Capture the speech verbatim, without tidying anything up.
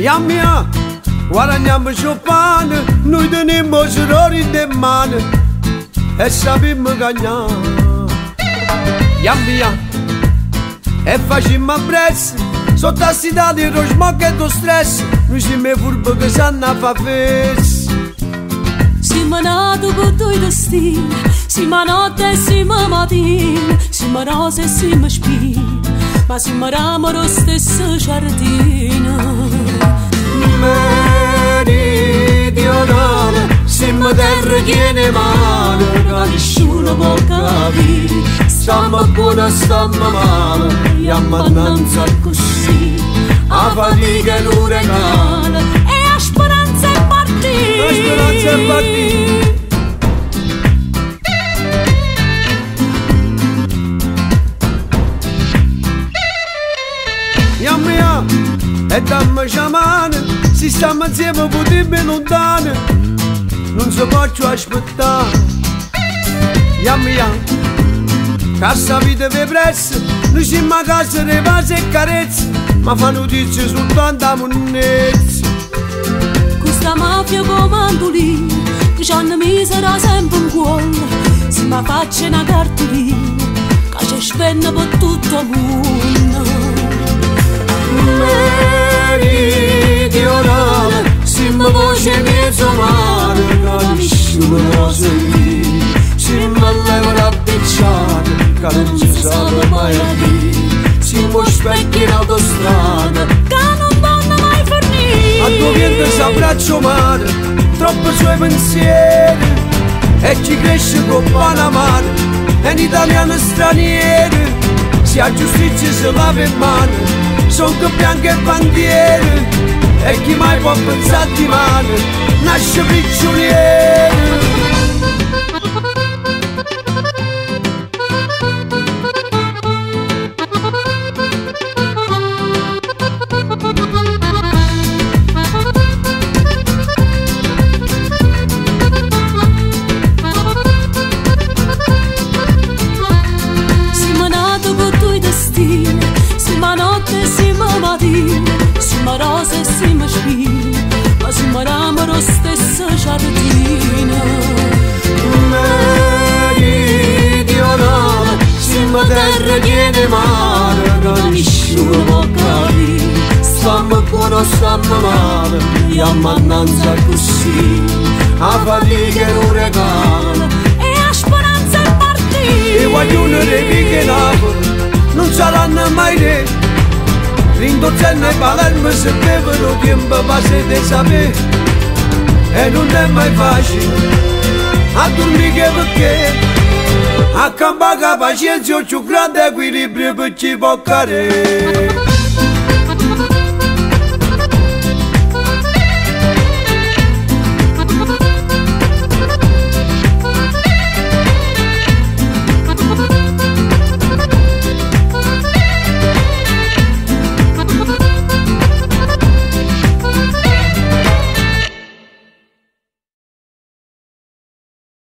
a mia, guadagniamo il pane, noi teniamo i errori in mano e sappiamo cagnare. A mia, e facciamo a prezzo, sotto la città di lo smog e lo stress, noi siamo furbi che sanno fa festa. Siamo nati con due destini, siamo notte e siamo mattino, siamo rose e siamo spine, ma siamo ramo lo stesso giardino. Meridionale, siamo terra piena mano, che nessuno può capire. Stiamo buona, stiamo male, e ammannanza così, a fatica e l'uragano, e a speranza è partita. La speranza è partita. Mia mia, e dammi sciamane, se stiamo insieme potremmo lontane, non si può aspettare. Mia mia, cassa vita vi pressa, noi siamo a casa di pace e carezze, ma fa notizie soltanto a monnezza. Questa mafia comandolina, che ci hanno misera sempre in cuore, se mi faccia una cartolina, che ci spende per tutto il mondo. Meridionale, siamo voce mezzo mare, che nessuno può sentire, siamo all'euro appicciato, che non ci sa mai a dire, siamo specchi in autostrada, che non vanno mai fornire. a tuo viento si abbraccia mare, troppo suoi pensieri, e chi cresce con Panama, è un italiano straniero, se ha giustizia si lava in mano, sono che bianche bandiere, e chi mai può pensare di mano, nasce prigioniero. Siamo notte e siamo mattino, siamo rose e siamo spine, ma siamo ramo lo stesso giardino. Meridionale, siamo terra piena di mare, che nessuno può capire, stiamo buono, stiamo male, e ammannanza così, a fatica e l'uragano, e a speranza è partita. e guaglione dei picchi Napoli non saranno mai re, l'Indocenne e Palermo se bevono tempo passa di sapere, e non è mai facile a dormire perché a campare la pazienza è più grande equilibrio per chi può cadere.